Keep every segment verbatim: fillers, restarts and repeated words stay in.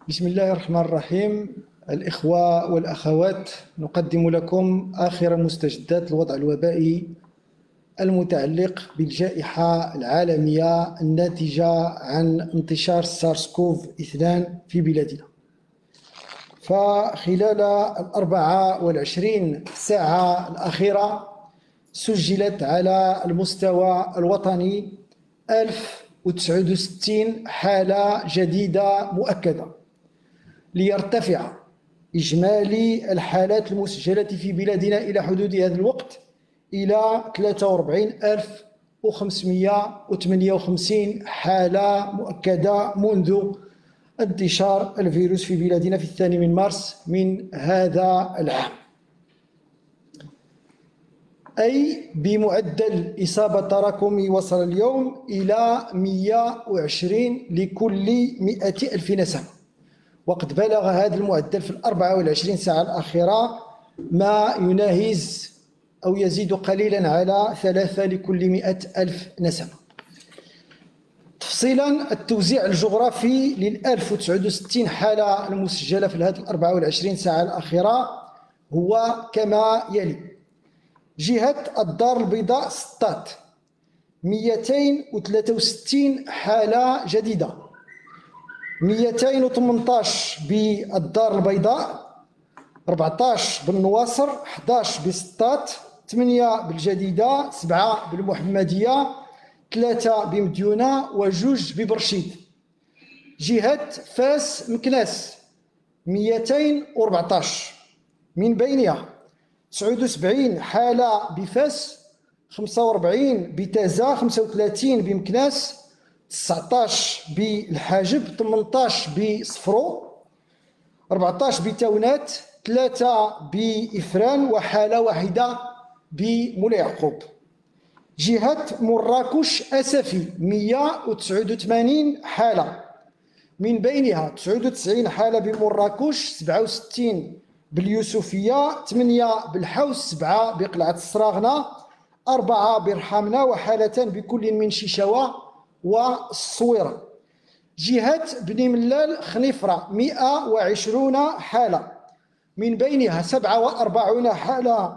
بسم الله الرحمن الرحيم. الإخوة والأخوات، نقدم لكم آخر مستجدات الوضع الوبائي المتعلق بالجائحة العالمية الناتجة عن انتشار سارس كوف اثنين في بلادنا. فخلال الأربعة والعشرين ساعة الأخيرة سجلت على المستوى الوطني ألف وتسعة وستين حالة جديدة مؤكدة، ليرتفع إجمالي الحالات المسجلة في بلادنا إلى حدود هذا الوقت إلى ثلاثة وأربعين ألف وخمسمائة وثمانية وخمسين حالة مؤكدة منذ انتشار الفيروس في بلادنا في الثاني من مارس من هذا العام، أي بمعدل إصابة تراكمي وصل اليوم إلى مئة وعشرين لكل مئة ألف نسمة. وقد بلغ هذا المعدل في الأربعة والعشرين ساعة الأخيرة ما يناهز أو يزيد قليلا على ثلاثة لكل مئة ألف نسمة. تفصيلا، التوزيع الجغرافي لل ألف وتسعة وستين حالة المسجلة في هذه الأربعة والعشرين ساعة الأخيرة هو كما يلي: جهة الدار البيضاء سطات مئتين وثلاثة وستين حالة جديدة، مئتين وثمنطاش بالدار البيضاء، أربعطاش بالنواصر، أحداش بسطات، ثمانية بالجديدة، سبعة بالمحمدية، ثلاثة بمديونة، وجوج ببرشيد. جهة فاس مكناس مئتين وأربعطاش، من بينها تسعة وسبعين حالة بفاس، خمسة وأربعين بتازا، خمسة وثلاثين بمكناس، تسعطاش بالحاجب، ثمنطاش بصفرو، أربعطاش بتاونات، ثلاثة بإفران، وحالة واحدة بمولاي يعقوب. جهة مراكش أسفي مئة وتسعة وثمانين حالة، من بينها تسعة وتسعين حالة بمراكش، سبعة وستين باليوسفية، ثمانية بالحوس، سبعة بقلعة الصراغنة، أربعة برحامنة، وحالتان بكل من شيشاوة والصويرة. جهة بني ملال خنيفرة مئة وعشرون حالة، من بينها سبعة وأربعون حالة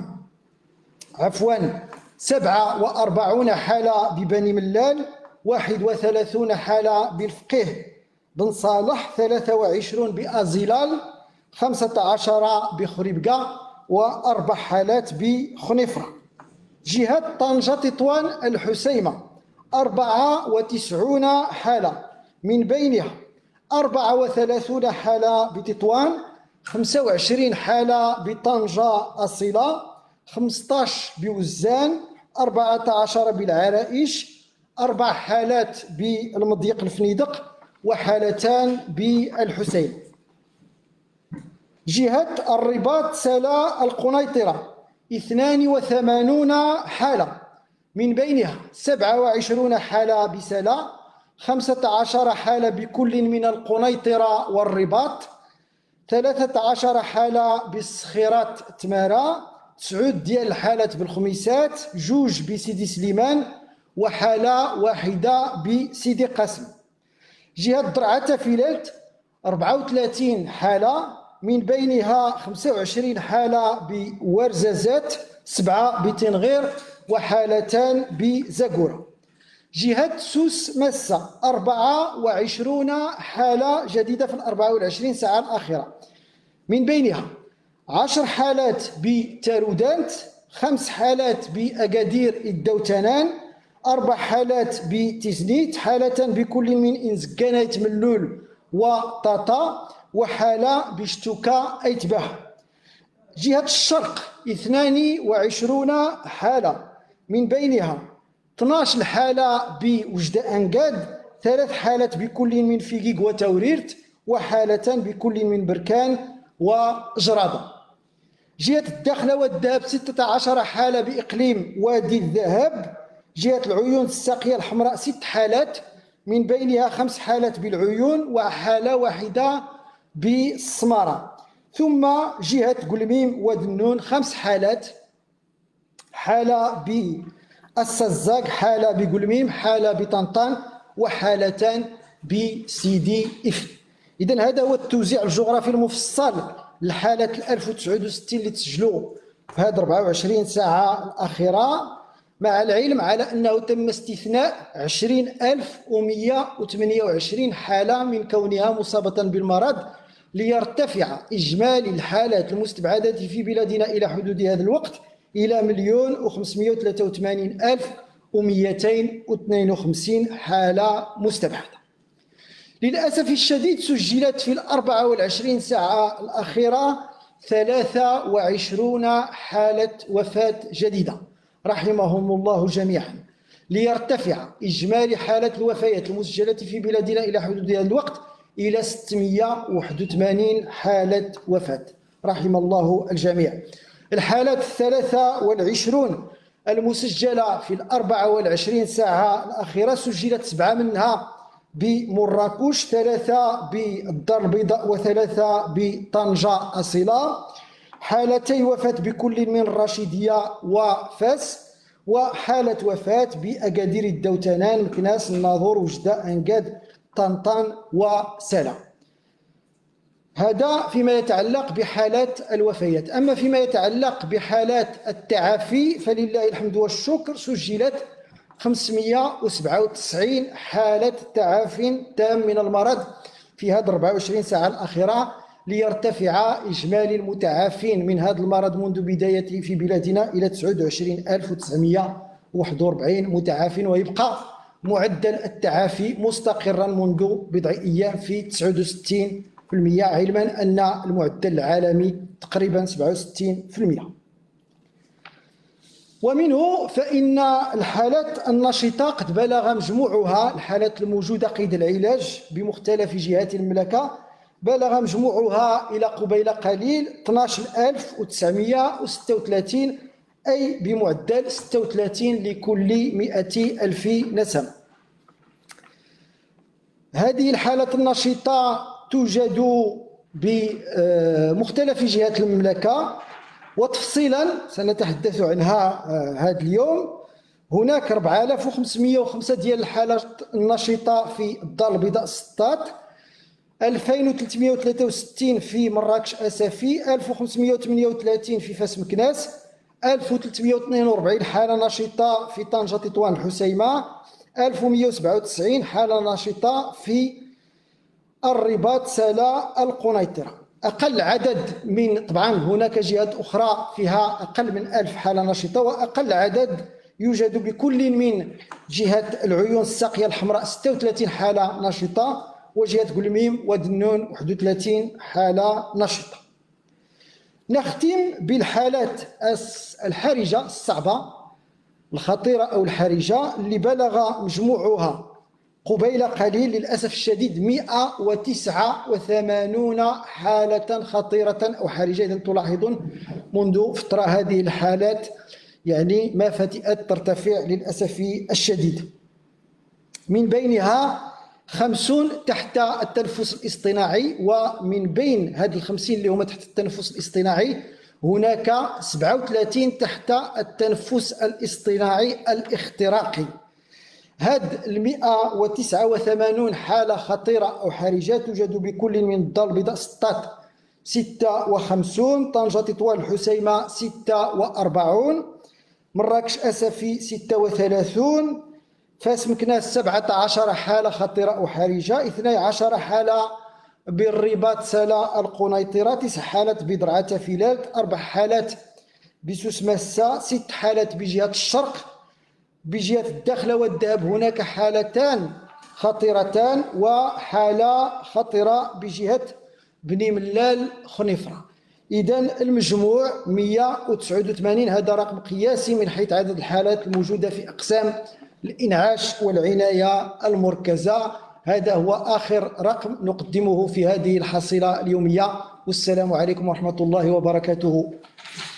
عفوا سبعة وأربعون حالة ببني ملال، واحد وثلاثون حالة بالفقيه بن صالح، ثلاثة وعشرون بأزيلال، خمسة عشر بخريبكا، وأربع حالات بخنيفرة. جهة طنجة تطوان الحسيمة أربعة وتسعون حالة، من بينها أربعة وثلاثون حالة بتطوان، خمسة وعشرين حالة بطنجة أصيلة، خمسطاش بوزان، أربعة عشر بالعرائش، أربع حالات بالمضيق الفنيدق، وحالتان بالحسين. جهة الرباط سلا القنيطرة اثنان وثمانون حالة، من بينها سبعة وعشرون حالة بسلا، خمسة عشر حالة بكل من القنيطرة والرباط، ثلاثة عشر حالة بالسخيرات تمارا، تسعود ديال الحالات بالخميسات، جوج بسيدي سليمان، وحالة واحدة بسيدي قاسم. جهة درعا فيلالت أربعة وثلاثين حالة، من بينها خمسة وعشرين حالة بورزازات، سبعة بتنغير، وحالتان بزاكورة. جهة سوس مسة أربعة وعشرون حالة جديدة في الأربعة والعشرين ساعة الأخيرة، من بينها عشر حالات بتارودانت، خمس حالات بأكادير الدوتنان، أربع حالات بتزنيت، حالة بكل من إنزكانات ملول وطاطا، وحالة بشتوكا أيتباه. جهة الشرق اثنان وعشرون حالة، من بينها اثناش حالة بوجد أنقاد، ثلاث حالات بكل من فيقيق وتوريرت، وحالتان بكل من بركان وجرادة. جهة الداخلة والذهب ستة عشر حالة بإقليم وادي الذهب. جهة العيون الساقية الحمراء ست حالات، من بينها خمس حالات بالعيون، وحالة واحدة بالسمارة. ثم جهة قلميم ودنون خمس حالات، حالة بالسزاق، حالة بقلميم، حالة بطنطان، وحالتان بسيدي إفل. إذن هذا هو التوزيع الجغرافي المفصل للحالات ألف وتسعة وستين اللي تسجلوا في هذه أربعة وعشرين ساعة الأخيرة، مع العلم على أنه تم استثناء عشرين ألف ومئة وثمانية وعشرين حالة من كونها مصابة بالمرض، ليرتفع إجمالي الحالات المستبعدة في بلادنا إلى حدود هذا الوقت إلى مليون وخمسمئة وثلاثة وثمانين ألف ومئتين واثنين وخمسين حالة مستبعدة. للأسف الشديد سجلت في الأربعة والعشرين ساعة الأخيرة ثلاثة وعشرين حالة وفاة جديدة رحمهم الله جميعا، ليرتفع إجمالي حالات الوفيات المسجلة في بلادنا إلى حدود هذا الوقت إلى ستمئة وواحد وثمانين حالة وفاة رحم الله الجميع. الحالات الثلاثة والعشرون المسجلة في الأربعة والعشرين ساعة الأخيرة سجلت سبعة منها بمراكش، ثلاثة بالدار البيضاء وثلاثة بطنجة أصيلة، حالتي وفاة بكل من الرشيدية وفاس، وحالة وفاة بأكادير الدوتنان مكناس الناظور وجدة أنقاد طنطان وسلا. هذا فيما يتعلق بحالات الوفيات. أما فيما يتعلق بحالات التعافي فلله الحمد والشكر سجلت خمسمئة وسبعة وتسعين حالة تعافي تام من المرض في هذه أربعة وعشرين ساعة الأخيرة، ليرتفع إجمالي المتعافين من هذا المرض منذ بدايته في بلادنا إلى تسعة وعشرين ألف وتسعمئة وواحد وأربعين متعاف، ويبقى معدل التعافي مستقرا منذ بضع أيام في تسعة وستين بالمئة، علما أن المعدل العالمي تقريبا سبعة وستين بالمئة. ومنه فإن الحالات النشطة قد بلغ مجموعها، الحالات الموجودة قيد العلاج بمختلف جهات المملكة، بلغ مجموعها إلى قبيل قليل اثني عشر ألف وتسعمئة وستة وثلاثين، أي بمعدل ستة وثلاثين لكل مئة ألف نسمة. هذه الحالات النشطة توجد بمختلف جهات المملكة، وتفصيلا سنتحدث عنها هذا اليوم. هناك أربعة آلاف وخمسمئة وخمسة ديال الحالات النشطة في الدار البيضاء سطات، ألفين وثلاثمئة وثلاثة وستين في مراكش أسفي، ألف وخمسمئة وثمانية وثلاثين في فاس مكناس، ألف وثلاثمئة واثنين وأربعين حالة نشطة في طنجة تطوان الحسيمة، ألف ومئة وسبعة وتسعين حالة نشطة في الرباط سلا القنيطرة. أقل عدد من، طبعا هناك جهات أخرى فيها أقل من ألف حالة نشطة، وأقل عدد يوجد بكل من جهة العيون الساقية الحمراء ستة وثلاثين حالة نشطة، وجهة قلميم ودنون واحد وثلاثين حالة نشطة. نختم بالحالات الحرجة الصعبة الخطيرة أو الحرجة اللي بلغ مجموعها قبيل قليل للأسف الشديد مئة وتسعة وثمانين حالة خطيرة أو حرجة. إذا تلاحظون منذ فترة هذه الحالات يعني ما فتئت ترتفع للأسف الشديد، من بينها خمسون تحت التنفس الاصطناعي، ومن بين هذه الخمسين اللي هما تحت التنفس الاصطناعي هناك سبعة وثلاثين تحت التنفس الاصطناعي الاختراقي. هاد المئة وتسعة وثمانين حالة خطيرة أو حرجة توجد بكل من الدار البيضاء سطات ستة وخمسين، طنجة تطوان الحسيمة ستة وأربعين، مراكش أسفي ستة وثلاثين، فاس مكناس سبعة عشر حالة خطيرة أو حرجة، اثني عشر حالة بالرباط سلا القنيطرة، تسع حالات بدرعة فيلات، أربع حالات بسوس مسا، ست حالات بجهة الشرق. بجهة الداخلة والذهب هناك حالتان خطيرتان وحالة خطرة بجهة بني ملال خنيفرة. إذن المجموع مئة وتسعة وثمانين، هذا رقم قياسي من حيث عدد الحالات الموجودة في أقسام الإنعاش والعناية المركزة. هذا هو آخر رقم نقدمه في هذه الحصيلة اليومية، والسلام عليكم ورحمة الله وبركاته.